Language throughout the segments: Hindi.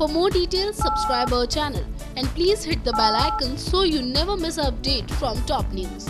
For more details, subscribe our channel and please hit the bell icon so you never miss an update from top news.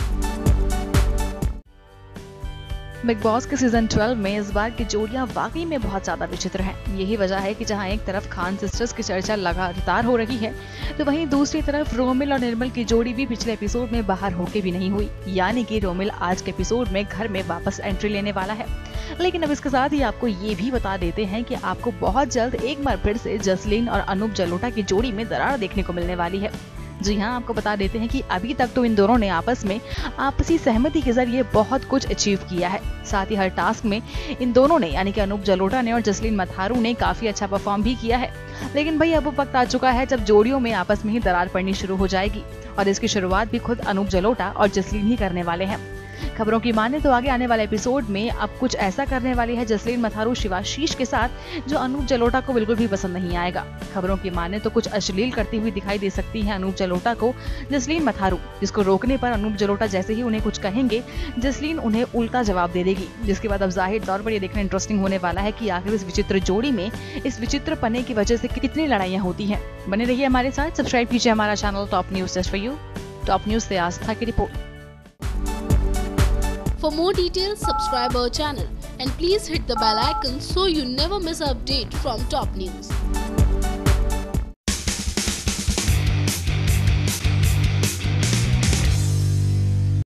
Bigg Boss के सीजन 12 में इस बार की जोड़ियां वाकई में बहुत ज्यादा विचित्र हैं। यही वजह है कि जहां एक तरफ खान सिस्टर्स की चर्चा लगातार हो रही है, तो वहीं दूसरी तरफ रोमिल और निर्मल की जोड़ी भी पिछले एपिसोड में बाहर होके भी नहीं हुई। यानी कि रोमिल आज के एपिसोड में घर में वापस एंट्री लेने वाला है। लेकिन अब इसके साथ ही आपको ये भी बता देते हैं कि आपको बहुत जल्द एक बार फिर से जसलीन और अनूप जलोटा की जोड़ी में दरार देखने को मिलने वाली है। जी हाँ, आपको बता देते हैं कि अभी तक तो इन दोनों ने आपस में आपसी सहमति के जरिए बहुत कुछ अचीव किया है। साथ ही हर टास्क में इन दोनों ने यानी कि अनूप जलोटा ने और जसलीन मथारू ने काफी अच्छा परफॉर्म भी किया है। लेकिन भाई अब वक्त आ चुका है जब जोड़ियों में आपस में ही दरार पड़नी शुरू हो जाएगी और इसकी शुरुआत भी खुद अनूप जलोटा और जसलीन ही करने वाले हैं। खबरों की माने तो आगे आने वाले एपिसोड में अब कुछ ऐसा करने वाली है जसलीन मथारू शिवाशीष के साथ जो अनूप जलोटा को बिल्कुल भी पसंद नहीं आएगा। खबरों की माने तो कुछ अश्लील करती हुई दिखाई दे सकती है अनूप जलोटा को जसलीन मथारू, जिसको रोकने पर अनूप जलोटा जैसे ही उन्हें कुछ कहेंगे जसलीन उन्हें उल्टा जवाब दे देगी। जिसके बाद अब जाहिर तौर पर यह देखना इंटरेस्टिंग होने वाला है कि आखिर इस विचित्र जोड़ी में इस विचित्र पने की वजह से कितनी लड़ाइयां होती हैं। बने रहिए हमारे साथ, सब्सक्राइब कीजिए हमारा channel top news just for you. Top news से आस्था की रिपोर्ट। For more details, subscribe our channel and please hit the bell icon so you never miss an update from top news.